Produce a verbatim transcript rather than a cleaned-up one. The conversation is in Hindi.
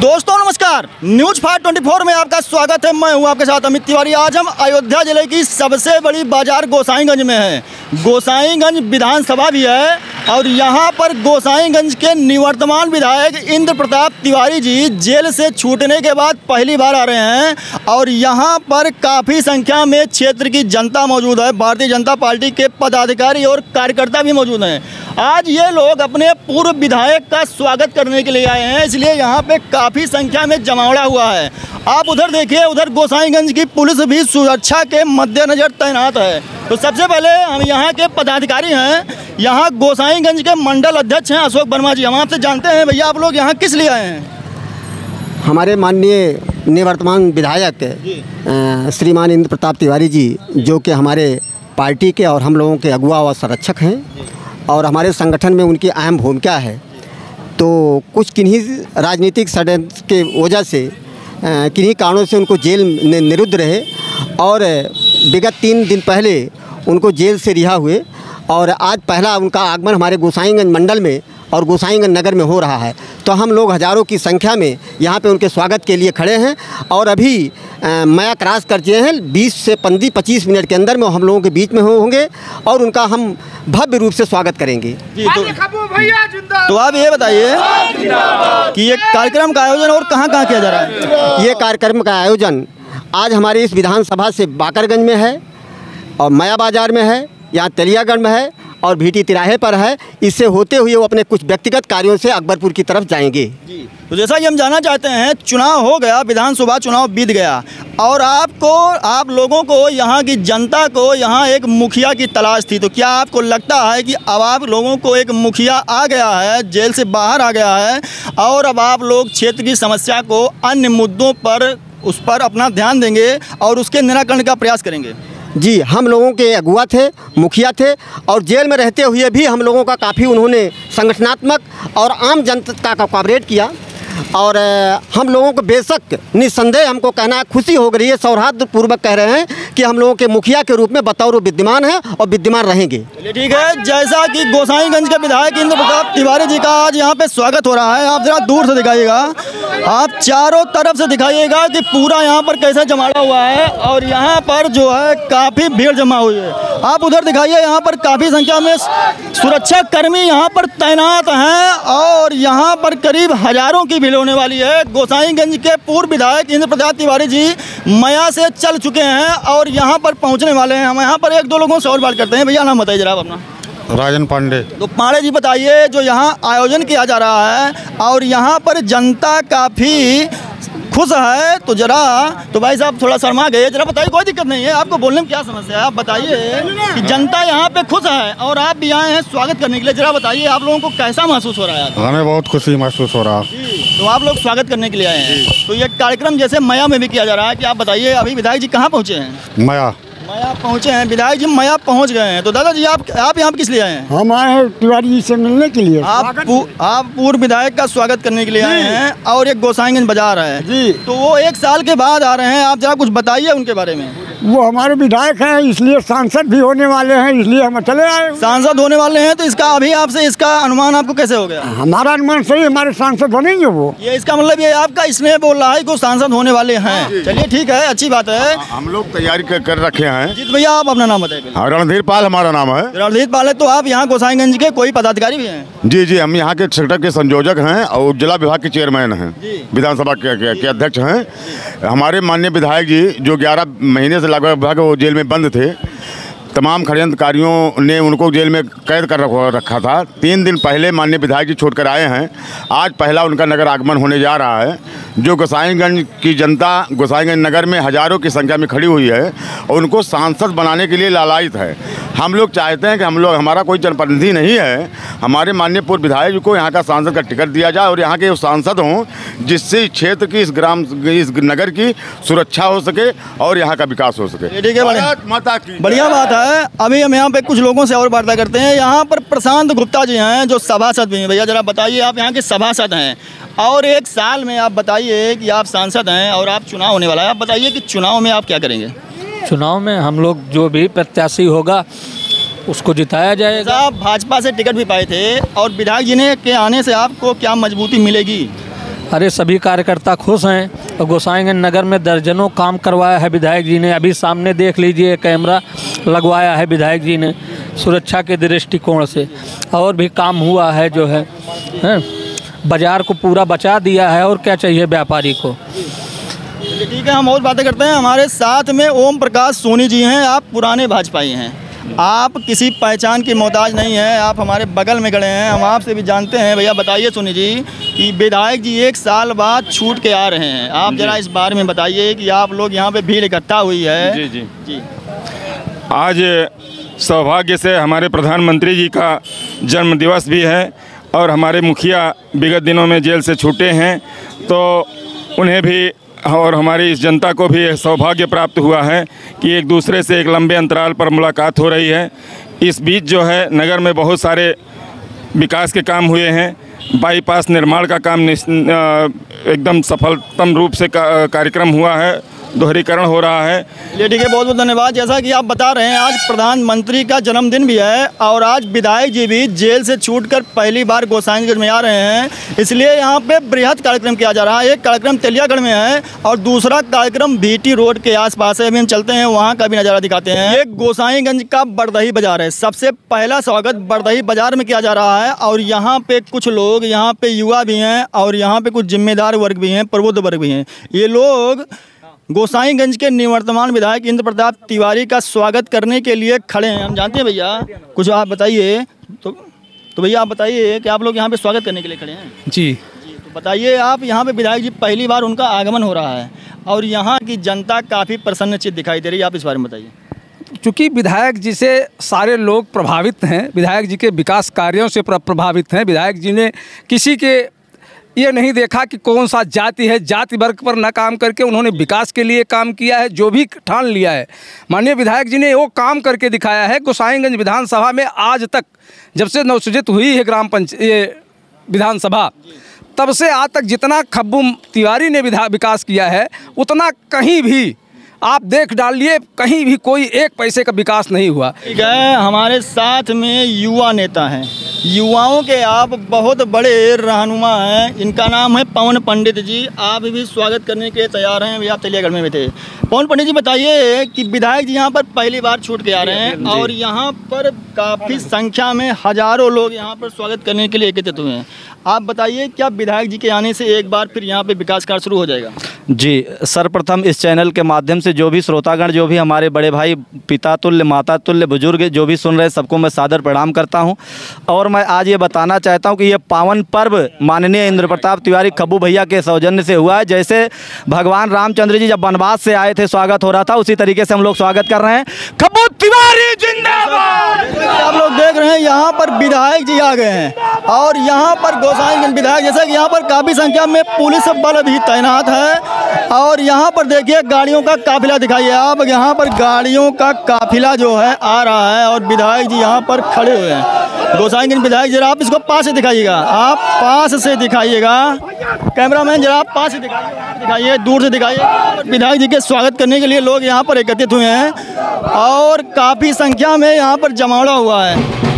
दोस्तों नमस्कार, न्यूज फाइव ट्वेंटी फोर में आपका स्वागत है। मैं हूं आपके साथ अमित तिवारी। आज हम अयोध्या जिले की सबसे बड़ी बाजार गोसाईगंज में हैं। गोसाईगंज विधानसभा भी है और यहां पर गोसाईगंज के निवर्तमान विधायक इंद्र प्रताप तिवारी जी जेल से छूटने के बाद पहली बार आ रहे हैं और यहां पर काफ़ी संख्या में क्षेत्र की जनता मौजूद है। भारतीय जनता पार्टी के पदाधिकारी और कार्यकर्ता भी मौजूद हैं। आज ये लोग अपने पूर्व विधायक का स्वागत करने के लिए आए हैं, इसलिए यहाँ पे काफ़ी संख्या में जमावड़ा हुआ है। आप उधर देखिए, उधर गोसाईगंज की पुलिस भी सुरक्षा के मद्देनजर तैनात है। तो सबसे पहले हम यहाँ के पदाधिकारी हैं, यहाँ गोसाईगंज के मंडल अध्यक्ष हैं अशोक वर्मा जी। हम आपसे जानते हैं भैया, आप लोग यहाँ किस लिए आए हैं? हमारे माननीय निवर्तमान विधायक श्रीमान इंद्र प्रताप तिवारी जी, जो कि हमारे पार्टी के और हम लोगों के अगुआ व संरक्षक हैं और हमारे संगठन में उनकी अहम भूमिका है, तो कुछ किन्हीं राजनीतिक षड्यंत्र के वजह से किन्हीं कारणों से उनको जेल में निरुद्ध रहे और विगत तीन दिन पहले उनको जेल से रिहा हुए और आज पहला उनका आगमन हमारे गोसाईगंज मंडल में और गोसाईगंज नगर में हो रहा है। तो हम लोग हज़ारों की संख्या में यहाँ पे उनके स्वागत के लिए खड़े हैं और अभी मया क्रॉस कर दिए हैं। बीस से पंद्रह पच्चीस मिनट के अंदर में हम लोगों के बीच में होंगे और उनका हम भव्य रूप से स्वागत करेंगे। जी, तो, तो आप ये बताइए कि ये कार्यक्रम का आयोजन और कहाँ कहाँ किया जा रहा है? ये कार्यक्रम का आयोजन आज हमारे इस विधानसभा से बाकरगंज में है और मया बाजार में है, यहाँ तेलियागढ़ में है और भीटी तिराहे पर है। इससे होते हुए वो अपने कुछ व्यक्तिगत कार्यों से अकबरपुर की तरफ जाएंगे। जी, तो जैसा कि हम जानना चाहते हैं, चुनाव हो गया, विधानसभा चुनाव बीत गया और आपको आप लोगों को यहाँ की जनता को यहाँ एक मुखिया की तलाश थी, तो क्या आपको लगता है कि अब आप लोगों को एक मुखिया आ गया है, जेल से बाहर आ गया है और अब आप लोग क्षेत्र की समस्या को, अन्य मुद्दों पर उस पर अपना ध्यान देंगे और उसके निराकरण का प्रयास करेंगे? जी, हम लोगों के अगुआ थे, मुखिया थे और जेल में रहते हुए भी हम लोगों का काफ़ी उन्होंने संगठनात्मक और आम जनता का कोऑपरेट किया और हम लोगों को बेशक निस्संदेह हमको कहना खुशी हो रही है, सौहार्दपूर्वक कह रहे हैं कि हम लोगों के मुखिया के रूप में बतौर विद्यमान हैं और विद्यमान रहेंगे। ठीक है, जैसा कि गोसाईगंज के विधायक इंद्र प्रताप तिवारी जी का आज यहाँ पे स्वागत हो रहा है, आप जरा दूर से दिखाइएगा, आप चारों तरफ से दिखाइएगा कि पूरा यहाँ पर कैसे जमाड़ा हुआ है और यहाँ पर जो है काफ़ी भीड़ जमा हुई है। आप उधर दिखाइए, यहाँ पर काफ़ी संख्या में सुरक्षा कर्मी यहाँ पर तैनात हैं और यहाँ पर करीब हजारों की भीड़ होने वाली है। गोसाईगंज के पूर्व विधायक इंद्र प्रताप तिवारी जी मया से चल चुके हैं और यहाँ पर पहुँचने वाले हैं। हम यहाँ पर एक दो लोगों से और बात करते हैं। भैया नाम बताइए जरा अपना। राजन पांडे। तो पांडे जी बताइए, जो यहाँ आयोजन किया जा रहा है और यहाँ पर जनता काफ़ी खुश है, तो जरा तो भाई साहब थोड़ा शर्मा गए, जरा बताइए। कोई दिक्कत नहीं है, आपको बोलने में क्या समस्या है, आप बताइए कि जनता यहाँ पे खुश है और आप भी आए हैं स्वागत करने के लिए। जरा बताइए आप लोगों को कैसा महसूस हो रहा है? हमें बहुत खुशी महसूस हो रहा है। तो आप लोग स्वागत करने के लिए आए हैं, तो ये कार्यक्रम जैसे मया में भी किया जा रहा है कि आप बताइए अभी विधायक जी कहाँ पहुँचे हैं? मया मया पहुँचे हैं, विधायक जी मया पहुँच गए हैं। तो दादाजी आप आप यहाँ किस लिए आए हैं? हम आए हैं तिवारी जी से मिलने के लिए। आप पू, आप पूर्व विधायक का स्वागत करने के लिए आए हैं और एक गोसाईगंज बाजार है जी, तो वो एक साल के बाद आ रहे हैं, आप जरा कुछ बताइए उनके बारे में। वो हमारे विधायक हैं, इसलिए सांसद भी होने वाले हैं, इसलिए हम चले आए। सांसद होने वाले हैं, तो इसका अभी आपसे इसका अनुमान आपको कैसे हो गया? हमारा अनुमान सही, हमारे सांसद बनेंगे वो। ये इसका मतलब ये आपका इसलिए बोल रहा है कि वो सांसद होने वाले हैं। चलिए ठीक है, अच्छी बात है। हम लोग तैयारी कर, कर रखे हैं। जीत भैया आप अपना नाम बताइए। हाँ, रणधीर पाल हमारा नाम है। रणधीर पाल है, तो आप यहाँ गोसाईगंज के कोई पदाधिकारी भी हैं? जी जी, हम यहाँ के सेक्टर के संयोजक हैं और जिला विभाग के चेयरमैन हैं, विधानसभा के, के, के अध्यक्ष हैं। हमारे माननीय विधायक जी जो ग्यारह महीने से लगभग वो जेल में बंद थे, तमाम षड्यंत्रकारियों ने उनको जेल में कैद कर रखा था। तीन दिन पहले माननीय विधायक जी छोड़कर आए हैं। आज पहला उनका नगर आगमन होने जा रहा है। जो गोसाईगंज की जनता गोसाईगंज नगर में हज़ारों की संख्या में खड़ी हुई है और उनको सांसद बनाने के लिए लालायित है। हम लोग चाहते हैं कि हम लोग, हमारा कोई जनप्रतिनिधि नहीं है, हमारे माननीय पूर्व विधायक जी को यहाँ का सांसद का टिकट दिया जाए और यहाँ के सांसद हों, जिससे क्षेत्र की, इस ग्राम, इस नगर की सुरक्षा हो सके और यहाँ का विकास हो सके। ठीक है, बढ़िया बात है। अभी हम यहाँ पे कुछ लोगों से और वार्ता करते हैं। यहाँ पर प्रशांत गुप्ता जी हैं जो सभासद भी हैं। भैया जरा बताइए, आप यहाँ के सभासद हैं और एक साल में आप बताइए कि आप सांसद हैं और आप चुनाव होने वाला है, आप बताइए कि चुनाव में आप क्या करेंगे? चुनाव में हम लोग जो भी प्रत्याशी होगा उसको जिताया जाएगा। आप भाजपा से टिकट भी पाए थे और विधायक जी ने के आने से आपको क्या मजबूती मिलेगी? अरे सभी कार्यकर्ता खुश हैं और गोसाईगंज नगर में दर्जनों काम करवाया है विधायक जी ने। अभी सामने देख लीजिए कैमरा लगवाया है विधायक जी ने सुरक्षा के दृष्टिकोण से, और भी काम हुआ है जो है, है? बाजार को पूरा बचा दिया है, और क्या चाहिए व्यापारी को। ठीक है, हम और बातें करते हैं। हमारे साथ में ओम प्रकाश सोनी जी हैं। आप पुराने भाजपाई हैं, आप किसी पहचान की मोहताज नहीं हैं, आप हमारे बगल में खड़े हैं। हम आपसे भी जानते हैं। भैया बताइए सोनी जी कि विधायक जी एक साल बाद छूट के आ रहे हैं, आप जरा इस बारे में बताइए कि आप लोग यहाँ पे भीड़ इकट्ठा हुई है। जी जी जी आज सौभाग्य से हमारे प्रधानमंत्री जी का जन्म दिवस भी है और हमारे मुखिया विगत दिनों में जेल से छूटे हैं, तो उन्हें भी और हमारी इस जनता को भी यह सौभाग्य प्राप्त हुआ है कि एक दूसरे से एक लंबे अंतराल पर मुलाकात हो रही है। इस बीच जो है नगर में बहुत सारे विकास के काम हुए हैं। बाईपास निर्माण का काम एकदम सफलतम रूप से का, कार्यक्रम हुआ है, दोहरीकरण हो रहा है। ये ठीक है, बहुत बहुत धन्यवाद। जैसा कि आप बता रहे हैं आज प्रधानमंत्री का जन्मदिन भी है और आज विधायक जी भी जेल से छूटकर पहली बार गोसाईगंज में आ रहे हैं, इसलिए यहाँ पे बृहद कार्यक्रम किया जा रहा है। एक कार्यक्रम तेलियागढ़ में है और दूसरा कार्यक्रम बीटी रोड के आसपास है। अभी हम चलते हैं, वहाँ का भी नज़ारा दिखाते हैं। ये गोसाईगंज का बरदही बाजार है। सबसे पहला स्वागत बरदही बाजार में किया जा रहा है और यहाँ पे कुछ लोग, यहाँ पे युवा भी हैं और यहाँ पे कुछ जिम्मेदार वर्ग भी हैं, प्रबुद्ध वर्ग भी हैं। ये लोग गोसाईगंज के निवर्तमान विधायक इंद्र प्रताप तिवारी का स्वागत करने के लिए खड़े हैं। हम जानते हैं भैया, कुछ आप बताइए। तो तो भैया आप बताइए कि आप लोग यहाँ पे स्वागत करने के लिए खड़े हैं। जी जी तो बताइए, आप यहाँ पे विधायक जी पहली बार उनका आगमन हो रहा है और यहाँ की जनता काफ़ी प्रसन्नचित्त दिखाई दे रही है, आप इस बारे में बताइए। चूँकि विधायक जी से सारे लोग प्रभावित हैं, विधायक जी के विकास कार्यों से प्रभावित हैं। विधायक जी ने किसी के ये नहीं देखा कि कौन सा जाति है, जाति वर्ग पर न काम करके उन्होंने विकास के लिए काम किया है। जो भी ठान लिया है माननीय विधायक जी ने वो काम करके दिखाया है। गोसाईगंज विधानसभा में आज तक, जब से नवसृजित हुई है ग्राम पंचायत विधानसभा, तब से आज तक जितना खब्बू तिवारी ने विकास किया है उतना कहीं भी आप देख डालिए, कहीं भी कोई एक पैसे का विकास नहीं हुआ। ठीक है, हमारे साथ में युवा नेता हैं, युवाओं के आप बहुत बड़े रहनुमा हैं। इनका नाम है पवन पंडित जी। आप भी स्वागत करने के लिए तैयार हैं। अभी आप तेलियागढ़ में भी थे। पवन पंडित जी बताइए कि विधायक जी यहाँ पर पहली बार छूट के आ रहे हैं और यहाँ पर काफ़ी संख्या में हजारों लोग यहाँ पर स्वागत करने के लिए एकत्रित हुए हैं। आप बताइए, क्या विधायक जी के आने से एक बार फिर यहाँ पे विकास कार्य शुरू हो जाएगा? जी, सर्वप्रथम इस चैनल के माध्यम से जो भी श्रोतागण, जो भी हमारे बड़े भाई, पिता तुल्य, माता तुल्य, बुजुर्ग जो भी सुन रहे हैं, सबको मैं सादर प्रणाम करता हूं। और मैं आज ये बताना चाहता हूं कि ये पावन पर्व माननीय इंद्र प्रताप तिवारी खब्बू भैया के सौजन्य से हुआ है। जैसे भगवान रामचंद्र जी जब वनवास से आए थे, स्वागत हो रहा था, उसी तरीके से हम लोग स्वागत कर रहे हैं। खब्बू तिवारी जिंदाबाद। आप लोग देख रहे हैं यहाँ पर विधायक जी आ गए हैं और यहाँ पर गोसाईगंज विधायक, जैसे कि यहाँ पर काफ़ी संख्या में पुलिस बल भी तैनात है और यहाँ पर देखिए गाड़ियों का काफिला दिखाइए आप। यहाँ पर गाड़ियों का काफिला जो है आ रहा है और विधायक जी यहाँ पर खड़े हुए हैं। गोसाईगंज विधायक जरा आप इसको पास से दिखाइएगा, आप पास से दिखाइएगा, कैमरामैन जरा आप पास से दिखाइए, दिखाइए दूर से दिखाइए। विधायक जी के स्वागत करने के लिए लोग यहाँ पर एकत्रित हुए हैं और काफ़ी संख्या में यहाँ पर जमावड़ा हुआ है।